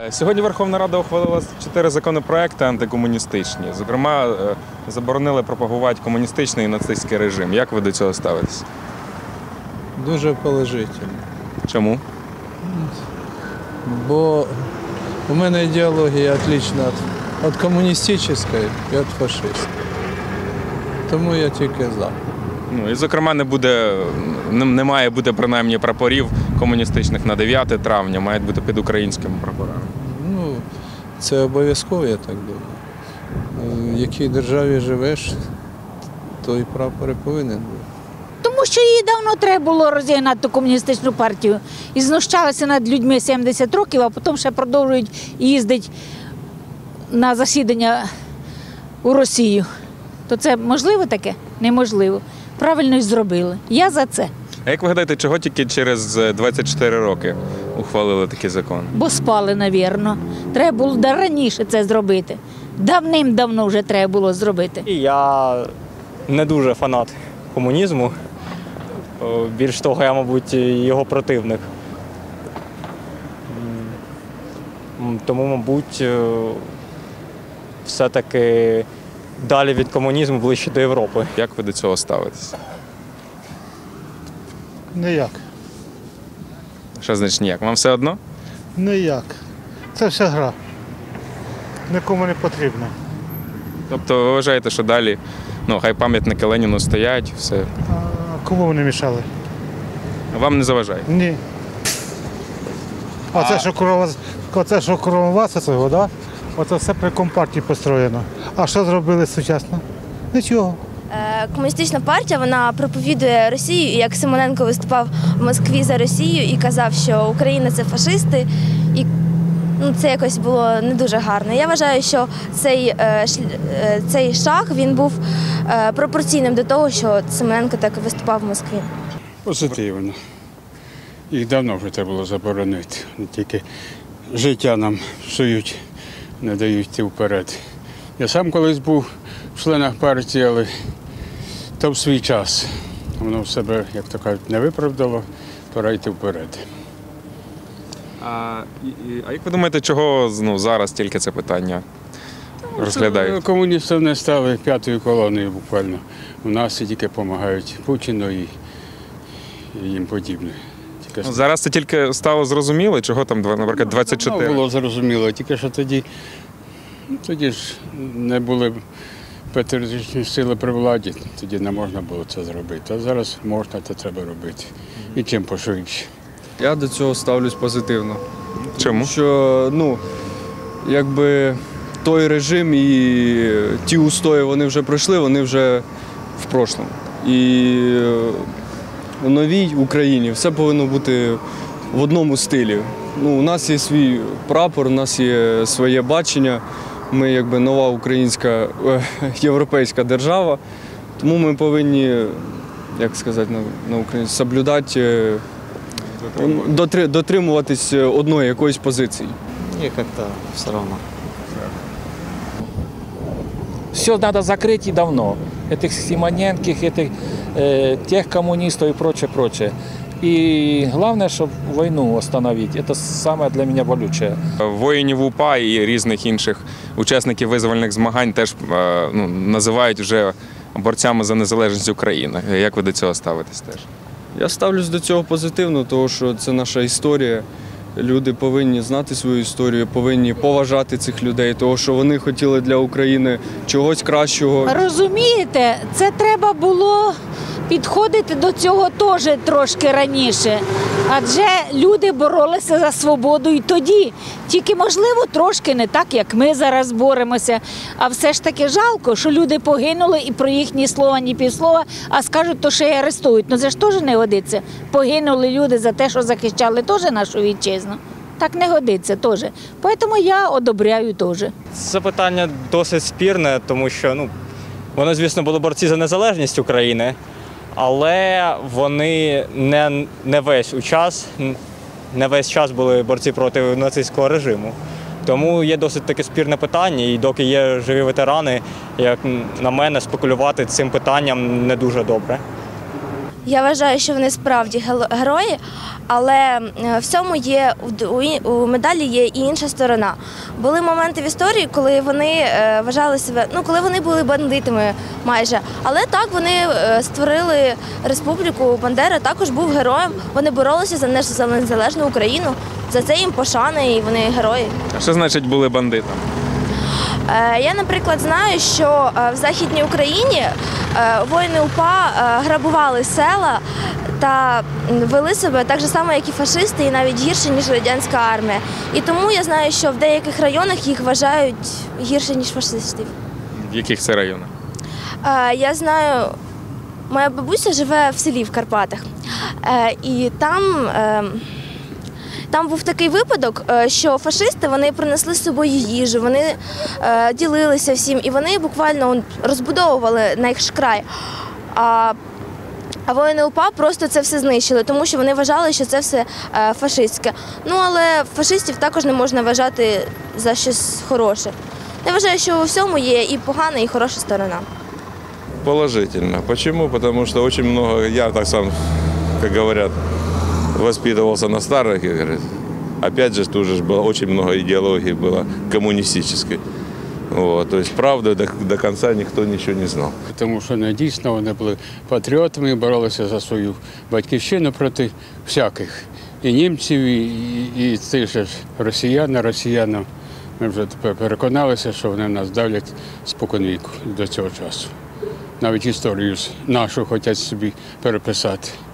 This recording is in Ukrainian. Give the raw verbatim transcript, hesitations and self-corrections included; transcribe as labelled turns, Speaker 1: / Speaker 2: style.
Speaker 1: Сьогодні Верховна Рада ухвалила чотири законопроекти антикомуністичні. Зокрема, заборонили пропагувати комуністичний і нацистський режим. Як ви до цього ставитесь?
Speaker 2: Дуже положительно.
Speaker 1: Чому?
Speaker 2: Бо у мене ідеологія відрізна від комуністичної і від фашистської. Тому я тільки за.
Speaker 1: Ну, і, зокрема, не буде, не, не має бути принаймні прапорів комуністичних на дев'яте травня, мають бути під українськими прапорами.
Speaker 2: Ну, це обов'язково, я так думаю. В якій державі живеш, той прапор і повинен бути.
Speaker 3: Тому що її давно треба було розігнати ту комуністичну партію. І знущалися над людьми сімдесят років, а потім ще продовжують їздити на засідання у Росію. То це можливо таке? Неможливо. Правильно й зробили. Я за це.
Speaker 1: А як ви гадаєте, чого тільки через двадцять чотири роки ухвалили такий закон?
Speaker 3: Бо спали, навірно. Треба було да раніше це зробити. Давним-давно вже треба було зробити.
Speaker 4: Я не дуже фанат комунізму. Більш того, я, мабуть, його противник. Тому, мабуть, все-таки далі від комунізму, ближче до Європи.
Speaker 1: Як ви до цього ставитесь?
Speaker 5: Ніяк.
Speaker 1: Що значить ніяк? Вам все одно?
Speaker 5: Ніяк. Це все гра. Нікому не потрібно.
Speaker 1: Тобто ви вважаєте, що далі, ну, хай пам'ятники Леніну стоять, все.
Speaker 5: А кому вони мішали?
Speaker 1: Вам не заважає?
Speaker 5: Ні. Оце,
Speaker 1: А-
Speaker 5: що кругом, оце, що кругом вас, оцього, да? Оце все при компартії построєно. А що зробили сучасно? Нічого.
Speaker 6: Е, Комуністична партія, вона проповідує Росію, і як Симоненко виступав в Москві за Росію і казав, що Україна – це фашисти, і ну, це якось було не дуже гарно. Я вважаю, що цей, е, шль- е, цей шаг, він був е, пропорційним до того, що Симоненко так виступав в Москві.
Speaker 7: Позитивно. Їх давно вже треба було заборонити. Не тільки життя нам псують, не дають йти вперед. Я сам колись був в членах партії, але то в свій час. Воно в себе, як то кажуть, не виправдало, пора йти вперед.
Speaker 1: А, і- і- а як ви думаєте, чого ну, зараз тільки це питання розглядають?
Speaker 7: Комуністів не стали п'ятою колоною буквально. У нас і тільки допомагають Путіну і, і їм подібне. Тільки
Speaker 1: Ну, зараз це тільки стало зрозуміло, чого там, два- наприклад, двадцять
Speaker 7: Давно
Speaker 1: чотири?
Speaker 7: було зрозуміло, тільки що тоді, ну, тоді ж не були патріотичні сили при владі, тоді не можна було це зробити. А зараз можна, це треба робити. І чим пошвидше.
Speaker 8: Я до цього ставлюсь позитивно.
Speaker 1: Чому?
Speaker 8: Що, ну, якби той режим і ті устої вони вже пройшли, вони вже в прошлому. І в новій Україні все повинно бути в одному стилі. Ну, у нас є свій прапор, у нас є своє бачення. Ми якби нова українська, е, європейська держава. Тому ми повинні, як сказати на, на українську, соблюдати, е, дотри- дотримуватись одної якоїсь позиції.
Speaker 9: Мне как-то все равно.
Speaker 10: Все надо закрыть и давно. Этих Симоненких, этих, э, тех коммунистов и прочее, прочее. И главное, чтобы войну остановить. Это самое для меня болючее.
Speaker 1: Воїнів УПА і різних інших учасників визвольних змагань теж е, ну, називають вже борцями за незалежність України. Як ви до цього ставитесь теж?
Speaker 8: Я ставлюсь до цього позитивно, тому що це наша історія. Люди повинні знати свою історію, повинні поважати цих людей, тому що вони хотіли для України чогось кращого.
Speaker 3: Розумієте, це треба було підходити до цього теж трошки раніше. Адже люди боролися за свободу і тоді. Тільки, можливо, трошки не так, як ми зараз боремося. А все ж таки жалко, що люди погинули і про їхні слова ні півслова, а скажуть, то ще й арестують. Ну це ж теж не годиться. Погинули люди за те, що захищали теж нашу вітчизну. Так не годиться теж. Тому я одобряю теж.
Speaker 4: Це питання досить спірне, тому що ну, вони, звісно, були борці за незалежність України, але вони не, не весь у час, не весь час були борці проти нацистського режиму. Тому є досить таке спірне питання, і доки є живі ветерани, як на мене, спекулювати цим питанням не дуже добре.
Speaker 6: Я вважаю, що вони справді гел- герої, але е, в цьому є у, і- у медалі є і інша сторона. Були моменти в історії, коли вони е, вважали себе, ну коли вони були бандитами майже. Але так вони е, створили республіку. Бандера також був героєм. Вони боролися за неш- за незалежну Україну. За це їм пошана, і вони герої.
Speaker 1: А що значить були бандитами?
Speaker 6: Е, Я, наприклад, знаю, що е, в Західній Україні е, воїни УПА е, грабували села та м, вели себе так же само, як і фашисти, і навіть гірше, ніж радянська армія. І тому я знаю, що в деяких районах їх вважають гірше, ніж фашистів.
Speaker 1: В яких це районах?
Speaker 6: Е, Я знаю, моя бабуся живе в селі в Карпатах, Е, і там. е, Там був такий випадок, е, що фашисти вони принесли з собою їжу, вони е, ділилися всім, і вони буквально он, розбудовували наш край. А, а воїни УПА просто це все знищили, тому що вони вважали, що це все е, фашистське. Ну, але фашистів також не можна вважати за щось хороше. Я вважаю, що у всьому є і погана, і хороша сторона.
Speaker 11: Положительно. Почему? Потому что очень много, я так сам, как говорят, воспитывался на старых играх. Опять же, тоже ж было очень много идеологии было коммунистической. Вот. То есть правду до, до конца никто ничего не знал.
Speaker 7: Тому що ну, дійсно вони були патріотами, боролися за свою батьківщину проти всяких. І німців, і, і, і тих же росіян, росіянам. Ми вже тепер переконалися, що вони нас давлять споконвіку до цього часу. Навіть історію нашу хочуть собі переписати.